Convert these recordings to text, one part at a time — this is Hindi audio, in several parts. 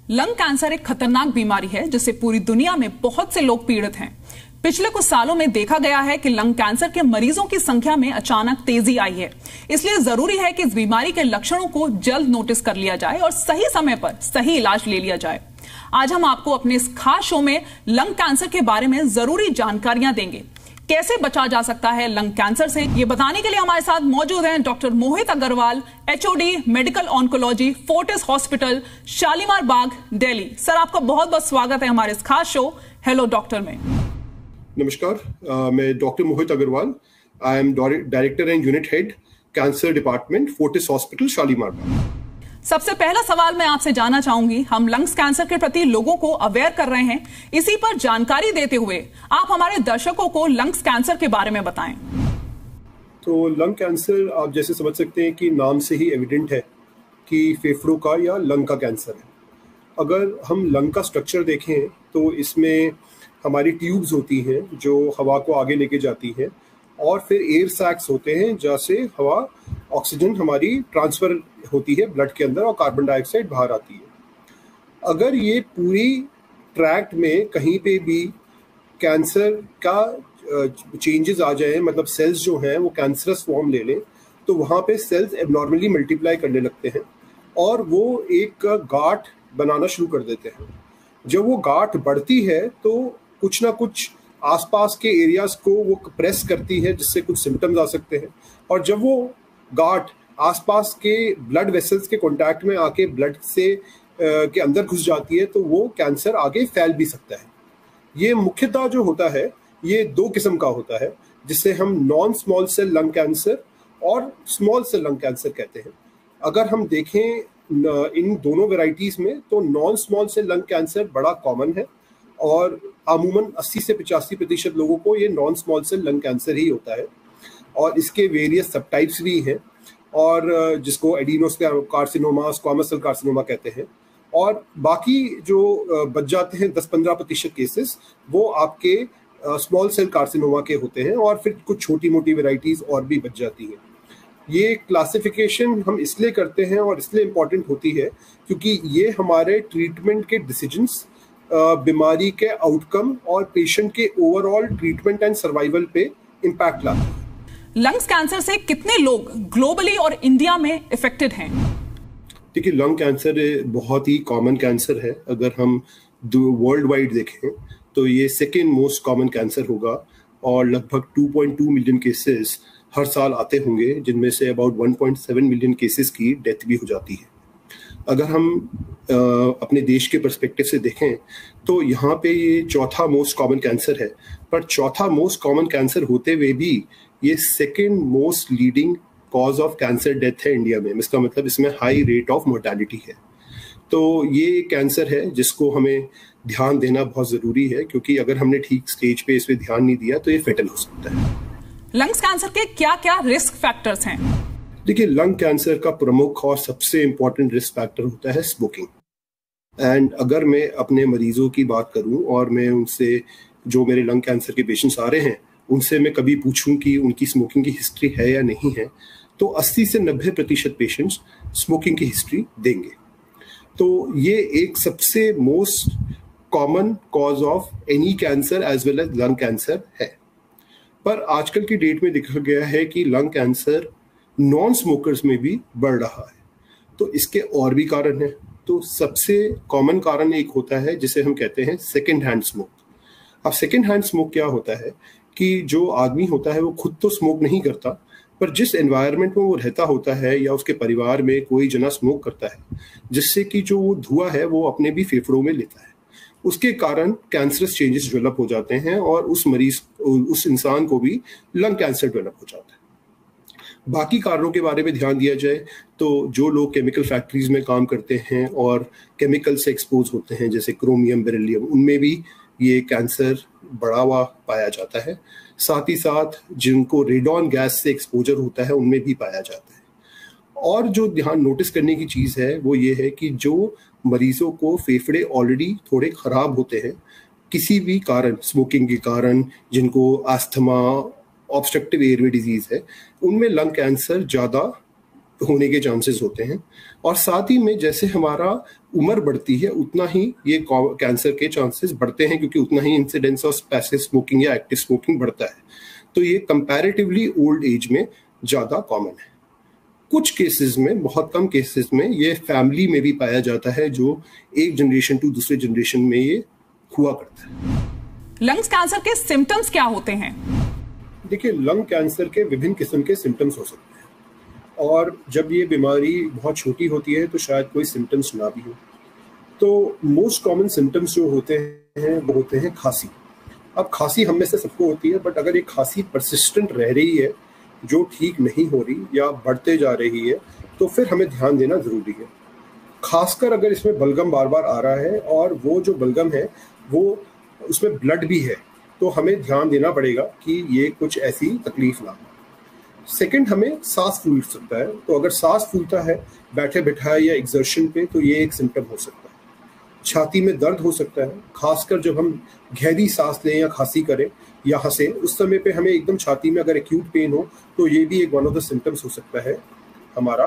लंग कैंसर एक खतरनाक बीमारी है जिससे पूरी दुनिया में बहुत से लोग पीड़ित हैं। पिछले कुछ सालों में देखा गया है कि लंग कैंसर के मरीजों की संख्या में अचानक तेजी आई है। इसलिए जरूरी है कि इस बीमारी के लक्षणों को जल्द नोटिस कर लिया जाए और सही समय पर सही इलाज ले लिया जाए। आज हम आपको अपने इस खास शो में लंग कैंसर के बारे में जरूरी जानकारियां देंगे। कैसे बचा जा सकता है लंग कैंसर से, ये बताने के लिए हमारे साथ मौजूद हैं doctor Mohit Agarwal, HOD medical oncology, Fortis hospital, Shalimar Bagh, Delhi. Sir, आपका बहुत बहुत स्वागत है हमारे इस खास शो हेलो डॉक्टर में। नमस्कार, मैं doctor Mohit Agarwal. I am director and unit head cancer department, Fortis hospital, Shalimar Bagh. सबसे पहला सवाल मैं आपसे जानना चाहूंगी, हम लंग्स कैंसर के प्रति लोगों को अवेयर कर रहे हैं, इसी पर जानकारी देते हुए आप हमारे दर्शकों को लंग्स कैंसर के बारे में बताएं। तो लंग कैंसर आप जैसे समझ सकते हैं कि नाम से ही एविडेंट है कि फेफड़ों का या लंग का कैंसर है। अगर हम लंग का स्ट्रक्चर देखें तो इसमें हमारी ट्यूब्स होती हैं जो हवा को आगे लेके जाती हैं, और फिर एयर सैक्स होते हैं जहाँ से हवा ऑक्सीजन हमारी ट्रांसफर होती है ब्लड के अंदर और कार्बन डाइऑक्साइड बाहर आती है। अगर ये पूरी ट्रैक्ट में कहीं पे भी कैंसर का चेंजेस आ जाए, मतलब सेल्स जो हैं वो कैंसरस फॉर्म ले लें, तो वहाँ पे सेल्स एबनॉर्मली मल्टीप्लाई करने लगते हैं और वो एक गांठ बनाना शुरू कर देते हैं। जब वो गांठ बढ़ती है तो कुछ ना कुछ आसपास के एरियाज को वो प्रेस करती है, जिससे कुछ सिम्टम्स आ सकते हैं। और जब वो गांठ आसपास के ब्लड वेसल्स के कांटेक्ट में आके ब्लड से के अंदर घुस जाती है तो वो कैंसर आगे फैल भी सकता है। ये मुख्यतः जो होता है ये दो किस्म का होता है, जिसे हम non small cell lung cancer और स्मॉल सेल लंग कैंसर कहते हैं। अगर हम देखें इन दोनों वेराइटीज में तो non small cell lung cancer बड़ा कॉमन है और अमूमन 80 से 85% लोगों को ये non small cell lung cancer ही होता है। और इसके वेरियस सब टाइप्स भी हैं, और जिसको एडिनोकार्सिनोमा, स्क्वामस सेल कार्सिनोमा कहते हैं। और बाकी जो बच जाते हैं 10-15% केसेस, वो आपके स्मॉल सेल कार्सिनोमा के होते हैं, और फिर कुछ छोटी मोटी वेराइटीज और भी बच जाती हैं। ये क्लासिफिकेशन हम इसलिए करते हैं और इसलिए इम्पॉर्टेंट होती है क्योंकि ये हमारे ट्रीटमेंट के डिसीजंस, बीमारी के आउटकम और पेशेंट के ओवरऑल ट्रीटमेंट एंड सर्वाइवल पे इम्पैक्ट लाते हैं। लंग्स कैंसर से कितने लोग ग्लोबली और इंडिया में इफेक्टेड हैं? देखिए, लंग कैंसर बहुत ही कॉमन कैंसर है। अगर हम वर्ल्ड वाइड देखें तो ये सेकेंड मोस्ट कॉमन कैंसर होगा, और लगभग 2.2 मिलियन केसेस हर साल आते होंगे, जिनमें से अबाउट 1.7 मिलियन केसेस की डेथ भी हो जाती है। अगर हम अपने देश के पर्सपेक्टिव से देखें तो यहाँ पे ये चौथा मोस्ट कॉमन कैंसर है, पर चौथा मोस्ट कॉमन कैंसर होते हुए भी ये second most leading cause of cancer death है इंडिया में। इसका मतलब इसमें हाई रेट ऑफ मोर्टेलिटी है। तो ये कैंसर है जिसको हमें ध्यान देना बहुत ज़रूरी है, क्योंकि अगर हमने ठीक स्टेज पे इस पर ध्यान नहीं दिया तो ये फेटल हो सकता है। लंग्स कैंसर के क्या क्या रिस्क फैक्टर्स हैं? देखिए, लंग कैंसर का प्रमुख और सबसे इम्पोर्टेंट रिस्क फैक्टर होता है स्मोकिंग। एंड अगर मैं अपने मरीजों की बात करूं और मैं उनसे, जो मेरे लंग कैंसर के पेशेंट्स आ रहे हैं, उनसे मैं कभी पूछूं कि उनकी स्मोकिंग की हिस्ट्री है या नहीं है, तो 80 से 90% पेशेंट्स स्मोकिंग की हिस्ट्री देंगे। तो ये एक सबसे most common cause of any cancer as well as lung cancer है। पर आजकल की डेट में देखा गया है कि लंग कैंसर नॉन स्मोकर्स में भी बढ़ रहा है। तो इसके और भी कारण हैं। तो सबसे कॉमन कारण एक होता है जिसे हम कहते हैं सेकेंड हैंड स्मोक। अब सेकेंड हैंड स्मोक क्या होता है कि जो आदमी होता है वो खुद तो स्मोक नहीं करता, पर जिस एनवायरनमेंट में वो रहता होता है या उसके परिवार में कोई जना स्मोक करता है, जिससे कि जो वो धुआं है वो अपने भी फेफड़ों में लेता है, उसके कारण कैंसरस चेंजेस डेवलप हो जाते हैं और उस इंसान को भी लंग कैंसर डेवलप हो जाता है। बाकी कारणों के बारे में ध्यान दिया जाए तो जो लोग केमिकल फैक्ट्रीज में काम करते हैं और केमिकल से एक्सपोज होते हैं, जैसे क्रोमियम, बेरिलियम, उनमें भी ये कैंसर बढ़ा हुआ पाया जाता है। साथ ही साथ जिनको रेडॉन गैस से एक्सपोजर होता है उनमें भी पाया जाता है। और जो ध्यान नोटिस करने की चीज़ है वो ये है कि जो मरीजों को फेफड़े ऑलरेडी थोड़े खराब होते हैं किसी भी कारण, स्मोकिंग के कारण, जिनको अस्थमा, ऑब्स्ट्रक्टिव एयरवे डिजीज है, उनमें लंग कैंसर ज़्यादा होने के चांसेस होते हैं। और साथ ही में जैसे हमारा उम्र बढ़ती है उतना ही ये कैंसर के चांसेस बढ़ते हैं, क्योंकि उतना ही इंसिडेंस ऑफ पैसिव स्मोकिंग या एक्टिव स्मोकिंग बढ़ता है। तो ये कंपैरेटिवली ओल्ड एज में ज़्यादा कॉमन है। कुछ केसेस में, बहुत कम केसेस में ये फैमिली में भी पाया जाता है, जो एक जनरेशन टू दूसरे जनरेशन में ये हुआ करता है। लंग्स कैंसर के सिम्टम्स क्या होते हैं? देखिए, लंग कैंसर के विभिन्न किस्म के सिम्टम्स हो सकते हैं, और जब ये बीमारी बहुत छोटी होती है तो शायद कोई सिम्टम्स ना भी हो। तो मोस्ट कॉमन सिम्टम्स जो होते हैं वो होते हैं खांसी। अब खांसी हम में से सबको होती है, बट अगर ये खांसी परसिस्टेंट रह रही है, जो ठीक नहीं हो रही या बढ़ते जा रही है, तो फिर हमें ध्यान देना ज़रूरी है। खासकर अगर इसमें बलगम बार बार आ रहा है और वो जो बलगम है वो उसमें ब्लड भी है, तो हमें ध्यान देना पड़ेगा कि ये कुछ ऐसी तकलीफ ना हो। सेकंड, हमें सांस फूल सकता है। तो अगर सांस फूलता है बैठे बिठाए या एक्सर्शन पे, तो ये एक सिम्टम हो सकता है। छाती में दर्द हो सकता है, खासकर जब हम गहरी सांस लें या खांसी करें या हंसे, उस समय पे हमें एकदम छाती में अगर एक्यूट पेन हो, तो ये भी एक वन ऑफ द सिम्टम्स हो सकता है हमारा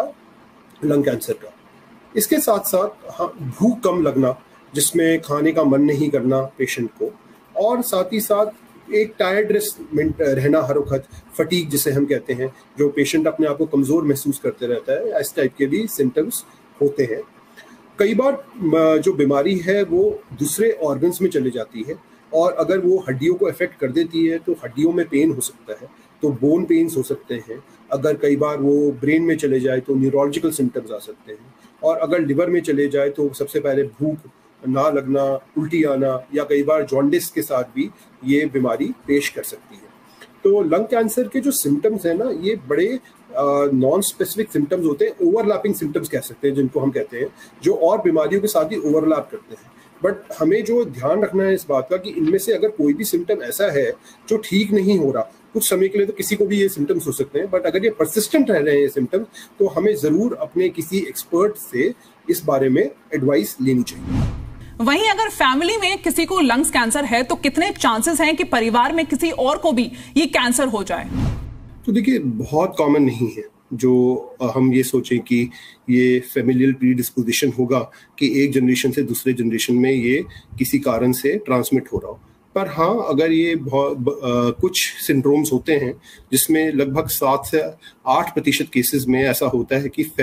लंग कैंसर का। इसके साथ साथ भूख कम लगना, जिसमें खाने का मन नहीं करना पेशेंट को, और साथ ही साथ एक टायर्डनेस रहना हर वक्त, फटीग जिसे हम कहते हैं, जो पेशेंट अपने आप को कमज़ोर महसूस करते रहता है, इस टाइप के भी सिम्टम्स होते हैं। कई बार जो बीमारी है वो दूसरे ऑर्गन्स में चले जाती है, और अगर वो हड्डियों को अफेक्ट कर देती है तो हड्डियों में पेन हो सकता है, तो बोन पेन्स हो सकते हैं। अगर कई बार वो ब्रेन में चले जाए तो न्यूरोलॉजिकल सिम्टम्स आ सकते हैं, और अगर लिवर में चले जाए तो सबसे पहले भूख ना लगना, उल्टी आना, या कई बार जॉन्डिस के साथ भी ये बीमारी पेश कर सकती है। तो लंग कैंसर के जो सिम्टम्स हैं ना, ये बड़े नॉन स्पेसिफिक सिम्टम्स होते हैं, ओवरलैपिंग सिम्टम्स कह सकते हैं जिनको हम कहते हैं, जो और बीमारियों के साथ ही ओवरलैप करते हैं। बट हमें जो ध्यान रखना है इस बात का कि इनमें से अगर कोई भी सिम्टम ऐसा है जो ठीक नहीं हो रहा, कुछ समय के लिए तो किसी को भी ये सिम्टम्स हो सकते हैं, बट अगर ये परसिस्टेंट रह रहे हैं ये सिम्टम्स, तो हमें ज़रूर अपने किसी एक्सपर्ट से इस बारे में एडवाइस लेनी चाहिए। वहीं अगर फैमिली में किसी को लंग्स कैंसर है तो कितने चांसेस हैं कि परिवार में किसी और को भी ये कैंसर हो जाए? तो देखिए, बहुत कॉमन नहीं है जो हम ये सोचें कि ये फैमिलियल प्रीडिस्पोजिशन होगा कि एक जनरेशन से दूसरे जनरेशन में ये किसी कारण से ट्रांसमिट हो रहा हो। पर हाँ, अगर ये कुछ सिंड्रोम्स होते हैं जिसमें लगभग 7 से 8% केसेस में ऐसा होता है कि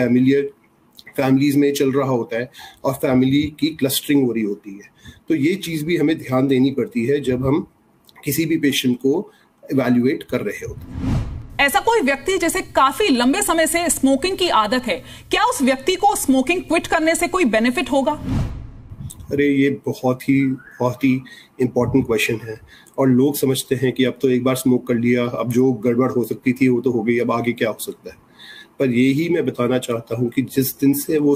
फैमिलीज में चल रहा होता है और फैमिली की क्लस्टरिंग हो रही होती है, तो ये चीज़ भी हमें ध्यान देनी पड़ती है जब हम किसी भी पेशेंट को इवैल्यूएट कर रहे होते हैं। ऐसा कोई व्यक्ति जिसे काफी लंबे समय से स्मोकिंग की आदत है, क्या उस व्यक्ति को स्मोकिंग क्विट करने से कोई बेनिफिट होगा? अरे, ये बहुत ही इम्पोर्टेंट क्वेश्चन है, और लोग समझते हैं कि अब तो एक बार स्मोक कर लिया, अब जो गड़बड़ हो सकती थी वो तो हो गई, अब आगे क्या हो सकता है। पर यही मैं बताना चाहता हूँ कि जिस दिन से वो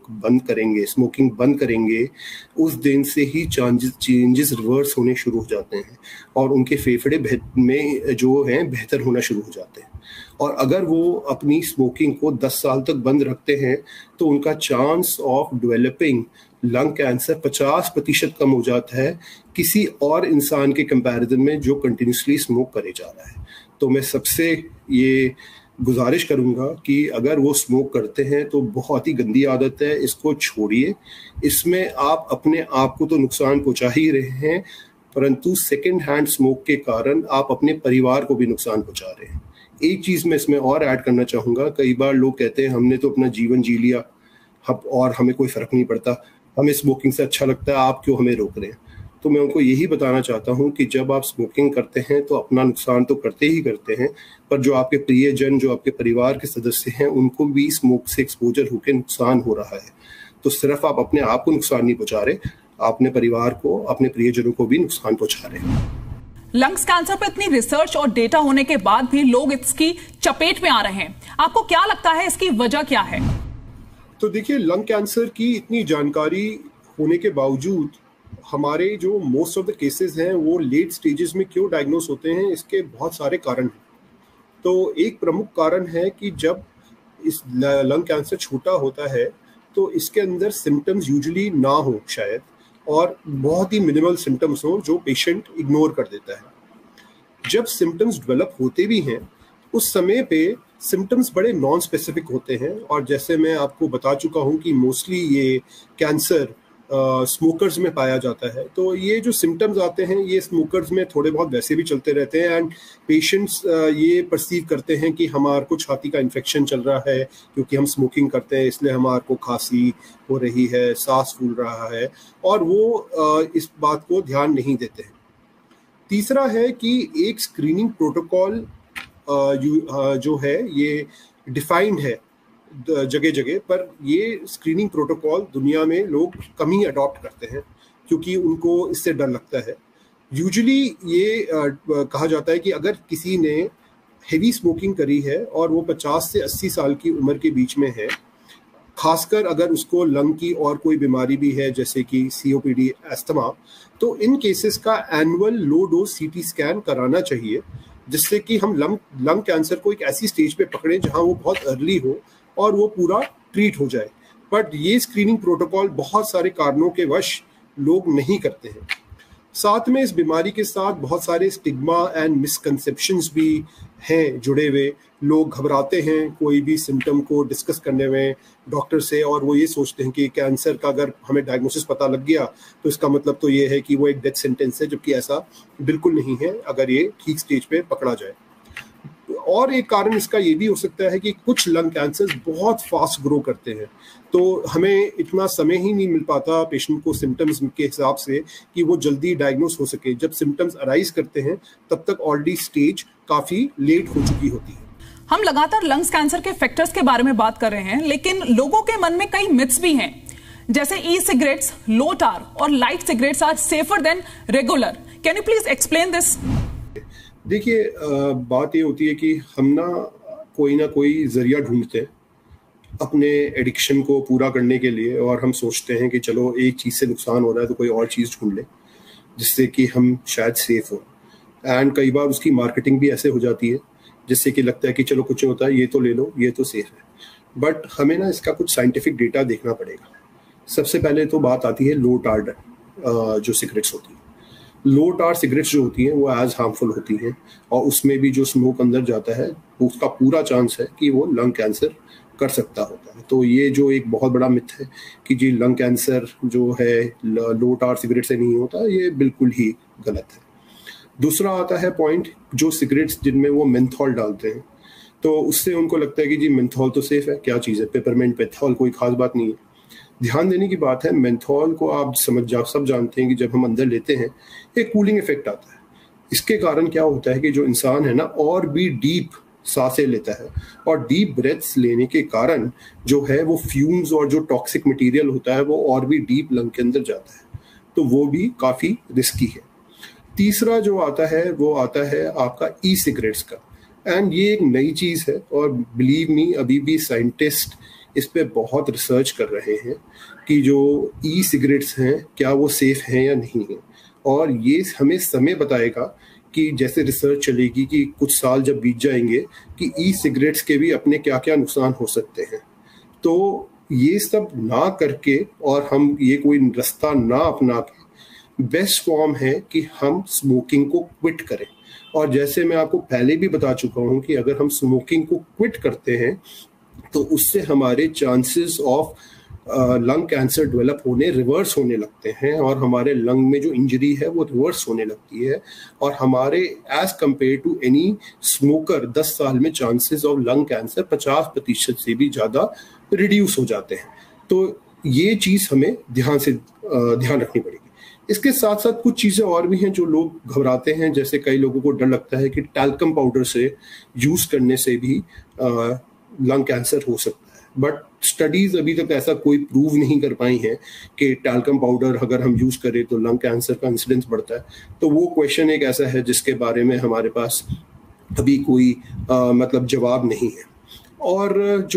स्मोकिंग बंद करेंगे, उस दिन से ही चेंजेस रिवर्स होने शुरू हो जाते हैं, और उनके फेफड़े में जो हैं बेहतर होना शुरू हो जाते हैं। और अगर वो अपनी स्मोकिंग को 10 साल तक बंद रखते हैं तो उनका chance of developing lung cancer 50% कम हो जाता है किसी और इंसान के कंपैरिजन में जो कंटिन्यूसली स्मोक करे जा रहा है। तो मैं सबसे ये गुजारिश करूंगा कि अगर वो स्मोक करते हैं तो बहुत ही गंदी आदत है, इसको छोड़िए। इसमें आप अपने आप को तो नुकसान पहुंचा ही रहे हैं, परंतु सेकंड हैंड स्मोक के कारण आप अपने परिवार को भी नुकसान पहुंचा रहे हैं। एक चीज़ मैं इसमें और ऐड करना चाहूँगा, कई बार लोग कहते हैं हमने तो अपना जीवन जी लिया और हमें कोई फ़र्क नहीं पड़ता, हमें स्मोकिंग से अच्छा लगता है, आप क्यों हमें रोक रहे हैं। तो मैं उनको यही बताना चाहता हूँ कि जब आप स्मोकिंग करते हैं तो अपना नुकसान तो करते ही करते हैं, पर जो आपके प्रियजन, जो आपके परिवार के सदस्य हैं, उनको भी स्मोक से एक्सपोजर होकर नुकसान हो रहा है। तो सिर्फ आप अपने आप को नुकसान नहीं पहुंचा रहे, अपने परिवार को, अपने प्रियजनों को भी नुकसान पहुंचा रहे हैं। लंग्स कैंसर पर इतनी रिसर्च और डेटा होने के बाद भी लोग इसकी चपेट में आ रहे हैं, आपको क्या लगता है इसकी वजह क्या है? तो देखिए, लंग कैंसर की इतनी जानकारी होने के बावजूद हमारे जो मोस्ट ऑफ द केसेस हैं वो लेट स्टेजेस में क्यों डायग्नोस होते हैं, इसके बहुत सारे कारण हैं। तो एक प्रमुख कारण है कि जब इस लंग कैंसर छोटा होता है तो इसके अंदर सिम्टम्स यूजुअली ना हो शायद, और बहुत ही मिनिमल सिम्टम्स हो जो पेशेंट इग्नोर कर देता है। जब सिम्टम्स डेवलप होते भी हैं उस समय पे सिम्टम्स बड़े नॉन स्पेसिफिक होते हैं, और जैसे मैं आपको बता चुका हूं कि मोस्टली ये कैंसर स्मोकर्स में पाया जाता है। तो ये जो सिम्टम्स आते हैं ये स्मोकर्स में थोड़े बहुत वैसे भी चलते रहते हैं, एंड पेशेंट्स ये परसीव करते हैं कि हमारे को छाती का इन्फेक्शन चल रहा है क्योंकि हम स्मोकिंग करते हैं, इसलिए हमारे को खांसी हो रही है, सांस फूल रहा है, और वो इस बात को ध्यान नहीं देते हैं। तीसरा है कि एक स्क्रीनिंग प्रोटोकॉल जो है ये डिफाइंड है जगह जगह, पर ये स्क्रीनिंग प्रोटोकॉल दुनिया में लोग कम ही अडॉप्ट करते हैं क्योंकि उनको इससे डर लगता है। यूजुअली ये कहा जाता है कि अगर किसी ने हेवी स्मोकिंग करी है और वो 50 से 80 साल की उम्र के बीच में है, खासकर अगर उसको लंग की और कोई बीमारी भी है जैसे कि COPD, अस्थमा, तो इन केसेस का annual low dose CT scan कराना चाहिए, जिससे कि हम लंग कैंसर को एक ऐसी स्टेज पे पकड़ें जहां वो बहुत अर्ली हो और वो पूरा ट्रीट हो जाए। बट ये स्क्रीनिंग प्रोटोकॉल बहुत सारे कारणों के वश लोग नहीं करते हैं। साथ में इस बीमारी के साथ बहुत सारे स्टिग्मा एंड मिसकंसेप्शंस भी हैं जुड़े हुए। लोग घबराते हैं कोई भी सिम्टम को डिस्कस करने में डॉक्टर से, और वो ये सोचते हैं कि कैंसर का अगर हमें डायग्नोसिस पता लग गया तो इसका मतलब तो ये है कि वो एक डेथ सेंटेंस है, जबकि ऐसा बिल्कुल नहीं है अगर ये ठीक स्टेज पे पकड़ा जाए। और एक कारण इसका ये भी हो सकता है कि कुछ लंग कैंसर्स बहुत फास्ट ग्रो करते हैं, तो हमें इतना समय ही नहीं मिल पाता पेशेंट को सिम्टम्स के हिसाब से कि वो जल्दी डायग्नोस हो सके। जब सिम्टम्स अराइज करते हैं तब तक ऑलरेडी स्टेज काफ़ी लेट हो चुकी होती है। हम लगातार लंग्स कैंसर के फैक्टर्स के बारे में बात कर रहे हैं, लेकिन लोगों के मन में कई मिथ्स भी हैं, जैसे ई सिगरेट्स, लो टार और light cigarettes are safer than regular. Can you please explain this? देखिए, बात ये होती है कि हम ना कोई जरिया ढूंढते हैं अपने एडिक्शन को पूरा करने के लिए, और हम सोचते हैं कि चलो एक चीज़ से नुकसान हो रहा है तो कोई और चीज़ ढूंढ ले जिससे कि हम शायद सेफ हो। एंड कई बार उसकी मार्केटिंग भी ऐसे हो जाती है जिससे कि लगता है कि चलो कुछ नहीं होता है, ये तो ले लो, ये तो सेफ है। बट हमें ना इसका कुछ साइंटिफिक डेटा देखना पड़ेगा। सबसे पहले तो बात आती है लो टार जो सिगरेट्स होती है। लो टार सिगरेट्स जो होती हैं वो एज हार्मफुल होती हैं, और उसमें भी जो स्मोक अंदर जाता है उसका पूरा चांस है कि वो लंग कैंसर कर सकता होता है। तो ये जो एक बहुत बड़ा मिथ है कि जी लंग कैंसर जो है लो टार सिगरेट से नहीं होता, ये बिल्कुल ही गलत है। दूसरा आता है पॉइंट, जो सिगरेट्स जिनमें वो मेंथॉल डालते हैं, तो उससे उनको लगता है कि जी मेंथॉल तो सेफ है, क्या चीज़ है, पेपरमेंट मेंथॉल, कोई खास बात नहीं है। ध्यान देने की बात है, मेंथॉल को आप सब जानते हैं कि जब हम अंदर लेते हैं एक कूलिंग इफेक्ट आता है। इसके कारण क्या होता है कि जो इंसान है ना और भी डीप सांसें लेता है, और डीप ब्रेथ्स लेने के कारण जो है वो फ्यूम्स और जो टॉक्सिक मटेरियल होता है वो और भी डीप लंग के अंदर जाता है, तो वो भी काफ़ी रिस्की है। तीसरा जो आता है वो आता है आपका ई सिगरेट्स का, एंड ये एक नई चीज़ है, और बिलीव मी अभी भी साइंटिस्ट इस पे बहुत रिसर्च कर रहे हैं कि जो ई सिगरेट्स हैं क्या वो सेफ हैं या नहीं है, और ये हमें समय बताएगा कि जैसे रिसर्च चलेगी कि कुछ साल जब बीत जाएंगे कि ई सिगरेट्स के भी अपने क्या क्या नुकसान हो सकते हैं। तो ये सब ना करके और हम ये कोई रास्ता ना अपना के बेस्ट फॉर्म है कि हम स्मोकिंग को क्विट करें। और जैसे मैं आपको पहले भी बता चुका हूँ कि अगर हम स्मोकिंग को क्विट करते हैं तो उससे हमारे chances of lung cancer develop होने रिवर्स होने लगते हैं, और हमारे लंग में जो इंजरी है वो रिवर्स होने लगती है, और हमारे age compare to any smoker 10 साल में चांसेस ऑफ लंग कैंसर 50% से भी ज़्यादा रिड्यूस हो जाते हैं। तो ये चीज़ हमें ध्यान रखनी पड़ेगी। इसके साथ साथ कुछ चीज़ें और भी हैं जो लोग घबराते हैं, जैसे कई लोगों को डर लगता है कि टैल्कम पाउडर से यूज़ करने से भी लंग कैंसर हो सकता है, बट स्टडीज अभी तक ऐसा कोई प्रूव नहीं कर पाई हैं कि टैल्कम पाउडर अगर हम यूज़ करें तो लंग कैंसर का इंसिडेंस बढ़ता है। तो वो क्वेश्चन एक ऐसा है जिसके बारे में हमारे पास अभी कोई मतलब जवाब नहीं है। और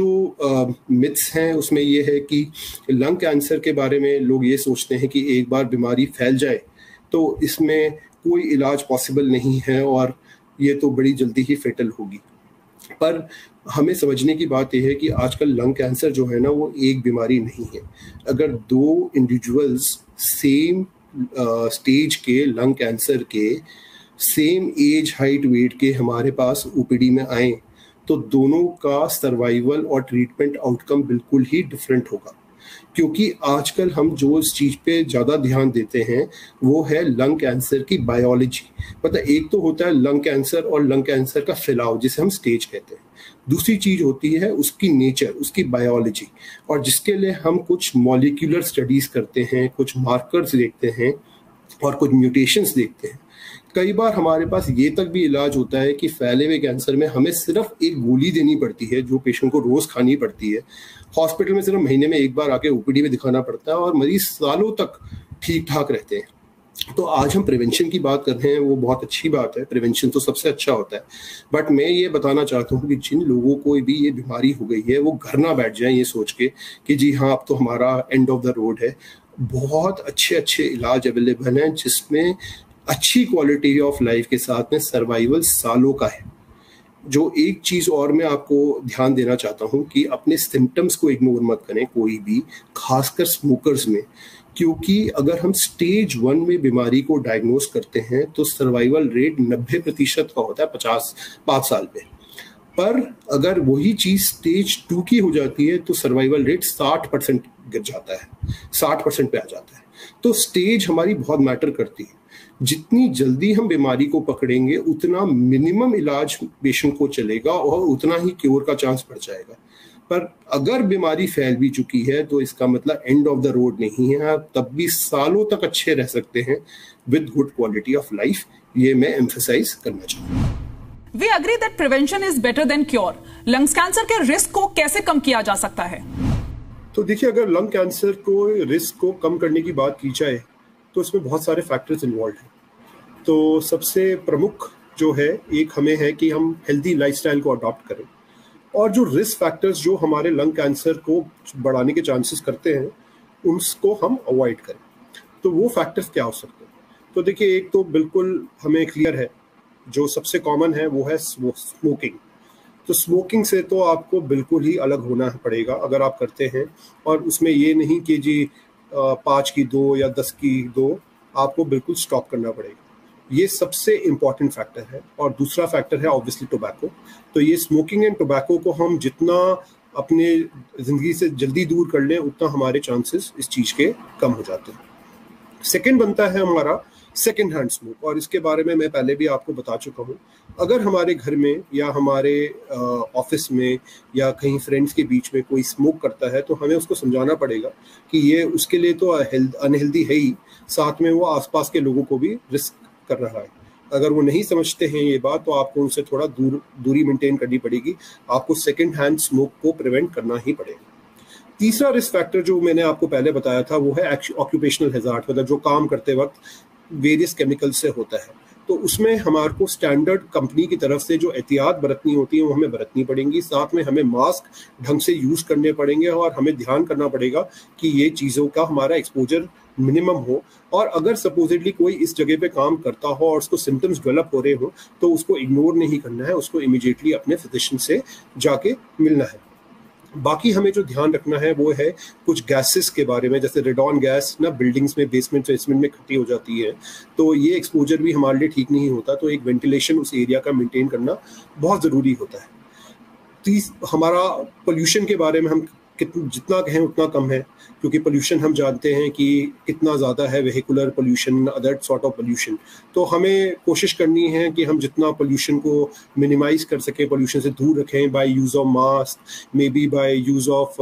जो मिथ्स हैं उसमें ये है कि लंग कैंसर के बारे में लोग ये सोचते हैं कि एक बार बीमारी फैल जाए तो इसमें कोई इलाज पॉसिबल नहीं है और ये तो बड़ी जल्दी ही फेटल होगी। पर हमें समझने की बात यह है कि आजकल लंग कैंसर जो है ना वो एक बीमारी नहीं है। अगर 2 इंडिविजुअल्स सेम स्टेज के लंग कैंसर के, सेम एज, हाइट, वेट के हमारे पास ओपीडी में आए तो दोनों का सर्वाइवल और ट्रीटमेंट आउटकम बिल्कुल ही डिफरेंट होगा। क्योंकि आजकल हम जो इस चीज़ पे ज़्यादा ध्यान देते हैं वो है लंग कैंसर की बायोलॉजी। मतलब एक तो होता है लंग कैंसर और लंग कैंसर का फैलाव जिसे हम स्टेज कहते हैं, दूसरी चीज़ होती है उसकी नेचर, उसकी बायोलॉजी, और जिसके लिए हम कुछ मॉलिक्यूलर स्टडीज़ करते हैं, कुछ मार्कर्स देखते हैं और कुछ म्यूटेशंस देखते हैं। कई बार हमारे पास ये तक भी इलाज होता है कि फैले हुए कैंसर में हमें सिर्फ एक गोली देनी पड़ती है जो पेशेंट को रोज़ खानी पड़ती है। हॉस्पिटल में सिर्फ महीने में एक बार आके ओपीडी में दिखाना पड़ता है और मरीज सालों तक ठीक ठाक रहते हैं। तो आज हम प्रिवेंशन की बात कर रहे हैं, वो बहुत अच्छी बात है, प्रिवेंशन तो सबसे अच्छा होता है। बट मैं ये बताना चाहता हूँ कि जिन लोगों को भी ये बीमारी हो गई है वो घर ना बैठ जाएं ये सोच के कि जी हाँ अब तो हमारा एंड ऑफ द रोड है। बहुत अच्छे अच्छे इलाज अवेलेबल हैं जिसमें अच्छी क्वालिटी ऑफ लाइफ के साथ में सर्वाइवल सालों का है। जो एक चीज़ और मैं आपको ध्यान देना चाहता हूँ कि अपने सिम्टम्स को इग्नोर मत करें कोई भी, खासकर स्मोकर्स में, क्योंकि अगर हम स्टेज 1 में बीमारी को डायग्नोज करते हैं तो सर्वाइवल रेट 90% का होता है 5 साल पे। पर अगर वही चीज़ स्टेज 2 की हो जाती है तो सर्वाइवल रेट 60% गिर जाता है, 60% पे आ जाता है। तो स्टेज हमारी बहुत मैटर करती है। जितनी जल्दी हम बीमारी को पकड़ेंगे उतना मिनिमम इलाज पेशेंट को चलेगा और उतना ही क्योर का चांस बढ़ जाएगा। पर अगर बीमारी फैल भी चुकी है तो इसका मतलब एंड ऑफ द रोड नहीं है, आप तब भी सालों तक अच्छे रह सकते हैं with good quality of life. ये मैं एम्फसाइज करना चाहूँगा। We agree that prevention is better than cure. Lungs cancer के रिस्क को कैसे कम किया जा सकता है? तो देखिए, अगर लंग कैंसर को रिस्क को कम करने की बात की जाए तो इसमें बहुत सारे फैक्टर्स इन्वॉल्व हैं। तो सबसे प्रमुख जो है एक हमें है कि हम हेल्दी लाइफस्टाइल को अडॉप्ट करें, और जो रिस्क फैक्टर्स जो हमारे लंग कैंसर को बढ़ाने के चांसेस करते हैं उसको हम अवॉइड करें। तो वो फैक्टर्स क्या हो सकते हैं? तो देखिए, एक तो बिल्कुल हमें क्लियर है, जो सबसे कॉमन है वो है स्मोकिंग। तो स्मोकिंग से तो आपको बिल्कुल ही अलग होना पड़ेगा अगर आप करते हैं, और उसमें ये नहीं कि जी 5 की 2 या 10 की 2, आपको बिल्कुल स्टॉप करना पड़ेगा। ये सबसे इम्पॉर्टेंट फैक्टर है। और दूसरा फैक्टर है ऑब्वियसली टोबैको। तो ये स्मोकिंग एंड टोबैको को हम जितना अपने ज़िंदगी से जल्दी दूर कर लें उतना हमारे चांसेस इस चीज़ के कम हो जाते हैं। सेकेंड बनता है हमारा सेकेंड हैंड स्मोक, और इसके बारे में मैं पहले भी आपको बता चुका हूँ। अगर हमारे घर में या हमारे ऑफिस में या कहीं फ्रेंड्स के बीच में कोई स्मोक करता है तो हमें उसको समझाना पड़ेगा कि ये उसके लिए तो अनहेल्दी है ही, साथ में वो आसपास के लोगों को भी रिस्क कर रहा है। अगर वो नहीं समझते हैं ये बात तो आपको उनसे थोड़ा दूरी मेंटेन करनी पड़ेगी। आपको सेकेंड हैंड स्मोक को प्रिवेंट करना ही पड़ेगा। तीसरा रिस्क फैक्टर जो मैंने आपको पहले बताया था वो है ऑक्यूपेशनल हैजार्ड, मतलब जो काम करते वक्त वेरियस केमिकल से होता है। तो उसमें हमारे को स्टैंडर्ड कंपनी की तरफ से जो एहतियात बरतनी होती है वो हमें बरतनी पड़ेंगी। साथ में हमें मास्क ढंग से यूज़ करने पड़ेंगे और हमें ध्यान करना पड़ेगा कि ये चीज़ों का हमारा एक्सपोजर मिनिमम हो। और अगर सपोजिटली कोई इस जगह पे काम करता हो और उसको सिम्टम्स डेवलप हो रहे हो तो उसको इग्नोर नहीं करना है, उसको इमीडिएटली अपने फिजिशियन से जाके मिलना है। बाकी हमें जो ध्यान रखना है वो है कुछ गैसेस के बारे में, जैसे रेडॉन गैस ना बिल्डिंग्स में बेसमेंट में इकट्ठी हो जाती है, तो ये एक्सपोजर भी हमारे लिए ठीक नहीं होता। तो एक वेंटिलेशन उस एरिया का मेंटेन करना बहुत ज़रूरी होता है। हमारा पोल्यूशन के बारे में हम जितना कहें उतना कम है, क्योंकि पोल्यूशन हम जानते हैं कि कितना ज़्यादा है, vehicular pollution, other sort of pollution. तो हमें कोशिश करनी है कि हम जितना पोल्यूशन को मिनिमाइज कर सकें, पोल्यूशन से दूर रखें, by use of mask, maybe by use of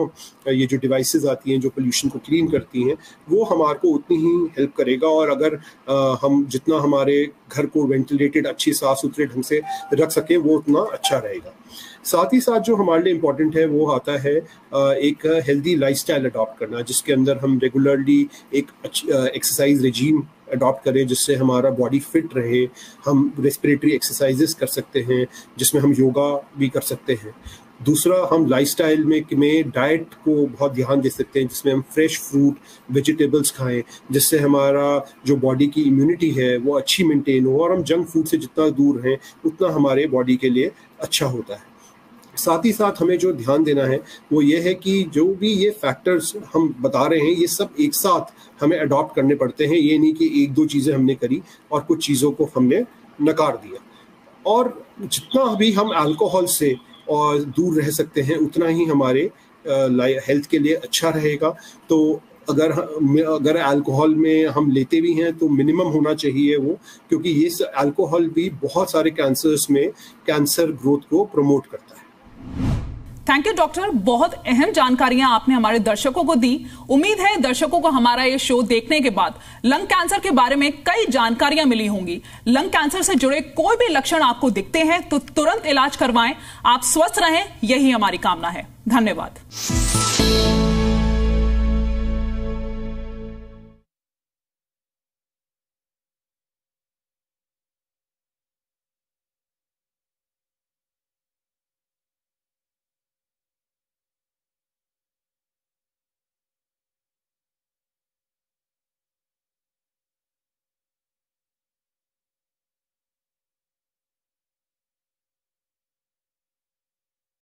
ये जो डिवाइसेस आती हैं जो पोल्यूशन को क्लीन करती हैं, वो हमारे को उतनी ही हेल्प करेगा। और अगर हम जितना हमारे घर को वेंटिलेटेड अच्छी साफ सुथरे ढंग से रख सकें वो उतना अच्छा रहेगा। साथ ही साथ जो हमारे लिए इम्पोर्टेंट है वो आता है एक हेल्दी लाइफस्टाइल अडॉप्ट करना, जिसके अंदर हम रेगुलरली एक एक्सरसाइज रेजीम अडॉप्ट करें जिससे हमारा बॉडी फिट रहे। हम रेस्पिरेटरी एक्सरसाइजेस कर सकते हैं जिसमें हम योगा भी कर सकते हैं। दूसरा, हम लाइफस्टाइल में डाइट को बहुत ध्यान दे सकते हैं जिसमें हम फ्रेश फ्रूट वेजिटेबल्स खाएं, जिससे हमारा जो बॉडी की इम्यूनिटी है वो अच्छी मेंटेन हो। और हम जंक फूड से जितना दूर रहें उतना हमारे बॉडी के लिए अच्छा होता है। साथ ही साथ हमें जो ध्यान देना है वो ये है कि जो भी ये फैक्टर्स हम बता रहे हैं ये सब एक साथ हमें अडॉप्ट करने पड़ते हैं। ये नहीं कि एक दो चीज़ें हमने करी और कुछ चीज़ों को हमने नकार दिया। और जितना भी हम अल्कोहल से और दूर रह सकते हैं उतना ही हमारे हेल्थ के लिए अच्छा रहेगा। तो अगर अल्कोहल में हम लेते भी हैं तो मिनिमम होना चाहिए वो, क्योंकि ये अल्कोहल भी बहुत सारे कैंसर्स में कैंसर ग्रोथ को प्रमोट करता है। थैंक यू डॉक्टर, बहुत अहम जानकारियां आपने हमारे दर्शकों को दी। उम्मीद है दर्शकों को हमारा ये शो देखने के बाद लंग कैंसर के बारे में कई जानकारियां मिली होंगी। लंग कैंसर से जुड़े कोई भी लक्षण आपको दिखते हैं तो तुरंत इलाज करवाएं। आप स्वस्थ रहें, यही हमारी कामना है। धन्यवाद।